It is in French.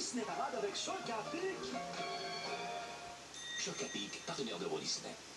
Disney Parade avec Choc à Pic. Choc à Pic, partenaire d'Euro Disney.